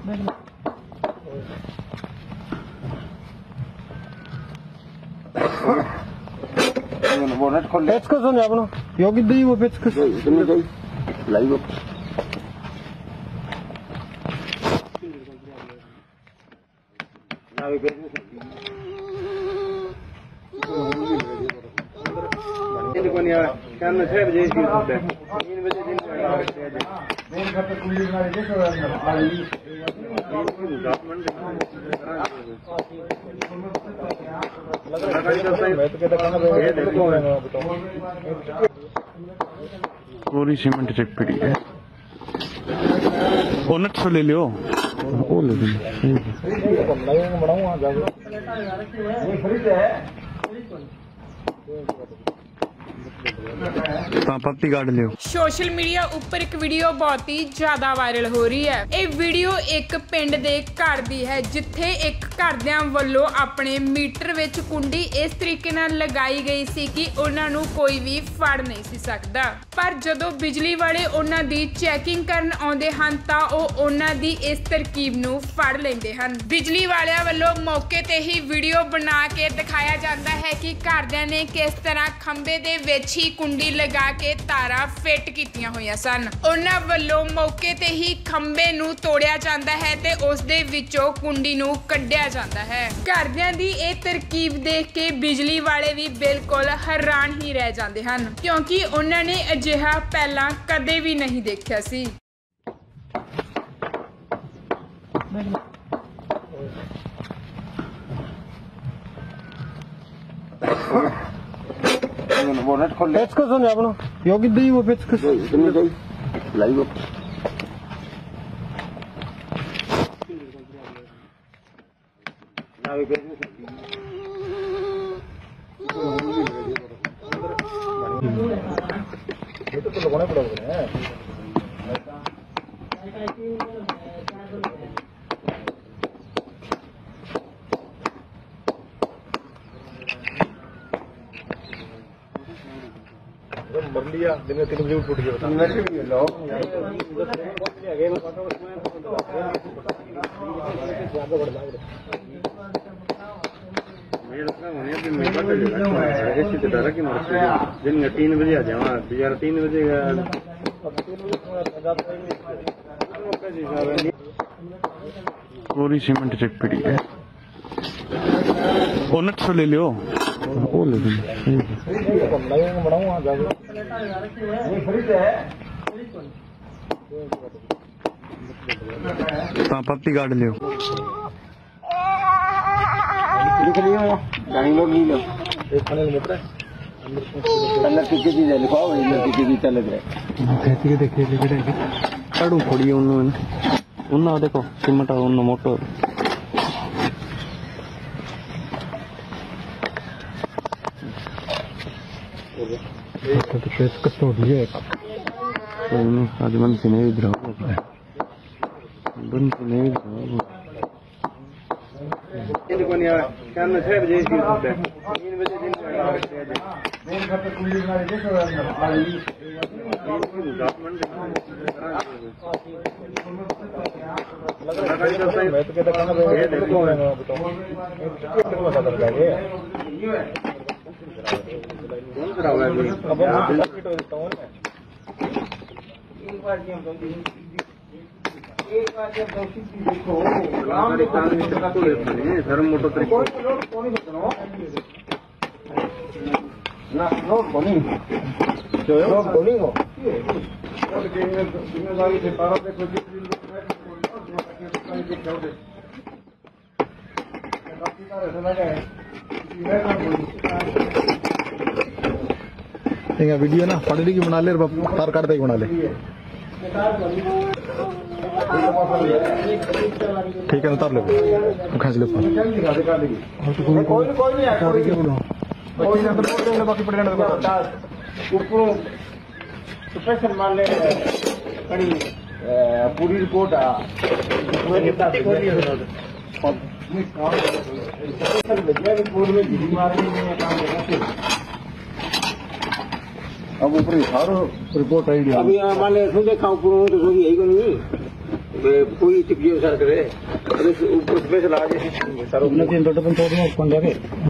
Bonnet खोल पेचकस हो आपनो योगी दी वो पेचकस इतनी गई लाइव पूरी सीमेंट चेक पड़ी है। बोनट से ले लियो वो ले पत्ती काट लियो। सोशल मीडिया उपर एक वीडियो बहुत ही ज्यादा वायरल हो रही है। ये वीडियो एक पिंड दे घर दी है जिथे एक घरदिਆਂ ਵੱਲੋਂ अपने मीटर विच कुंडी इस तरीके नाल लगाई गई सी कि उन्हां नूं कोई भी फड़ नहीं सी सकदा, पर जदों बिजली वाले उन्हां दी चैकिंग करन आउंदे हन तां ओह उन्हां दी इस तरकीब नूं फड़ लैंदे हन। बिजली वालिਆਂ ਵੱਲੋਂ मौके ते ही वीडियो बना के दिखाया जाता है कि घरदिਆਂ ने किस तरह खंबे दे विच ही कुंडी लगा के तारा फिट कीतियां होईयां सन। उन्हां ਵੱਲੋਂ मौके ते ही खंबे नूं तोड़िया जाता है ते उस दे विचों कुंडी नूं कढिया जाता है। घरदिਆਂ दी ਇਹ तरकीब देख के बिजली वाले भी बिल्कुल हैरान ही रह जाते हैं क्योंकि उन्होंने अजिहा पहला कदे भी नहीं देखा सी। बोनट खोल पेचकस हो आपनो योगी दी वो पेचकस इतनी गई लाइव ये तो लगाना पड़ेगा है। मर लिया दिन में 3 बजे उठ गया बता लो दिन में 3 बजे आ जावा 3 बजे पूरी सीमेंट चेक पड़ी है। बोनट से ले लियो वो ले पत्ती काट लियो। टिके चीज लिखवाओ टिके चीज चल रहे देखिए कड़ू थोड़ी उन्ना देखो सीमेंट उन्न मोटो आज मन से नहीं इधर बन से नहीं शाम में 6 बजे 3 बजे दिन धर्म मोटो तरीके जिम्मेदारी से पारा पे वीडियो ना पढ़ने की बना ले तार काटते ही बना ले। ठीक है उतार ले खींच ले बाकी पड़ स्पेशल मान ले पूरी रिपोर्ट अब ऊपर सारो रिपोर्ट आई अभी मान ले देखा ऊपर तो यही कोई चिपकी सर करे ऊपर से ला सर